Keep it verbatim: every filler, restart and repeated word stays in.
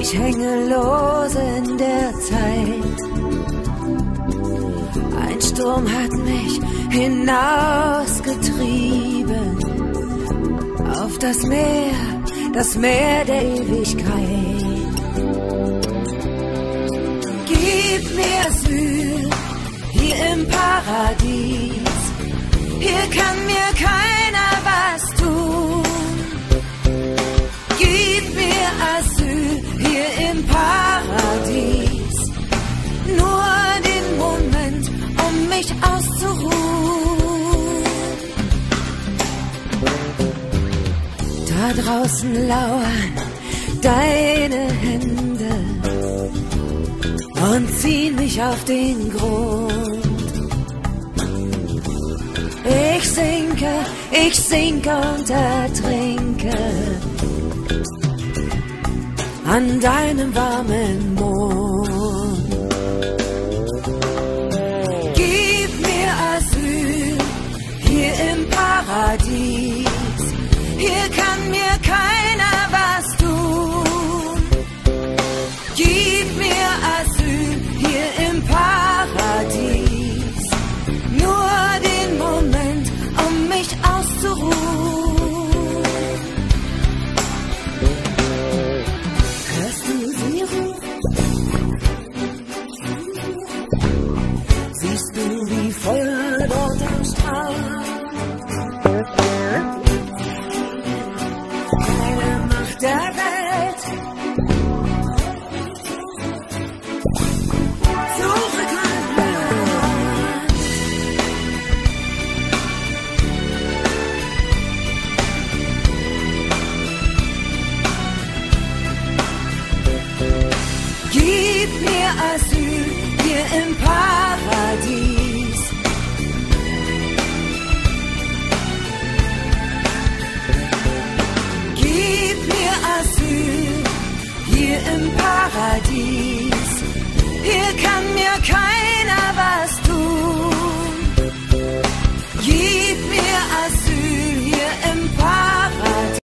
Ich hänge lose in der Zeit. Ein Sturm hat mich hinausgetrieben auf das Meer, das Meer der Ewigkeit. Gib mir Asyl hier im Paradies. Hier kann mir keiner was tun. Gib mir Asyl hier im Paradies. Nur den Moment, um mich auszuruhen. Da draußen lauern deine Hände und ziehen mich auf den Grund. Ich sinke, ich sinke und ertrinke an deinem warmen Mond.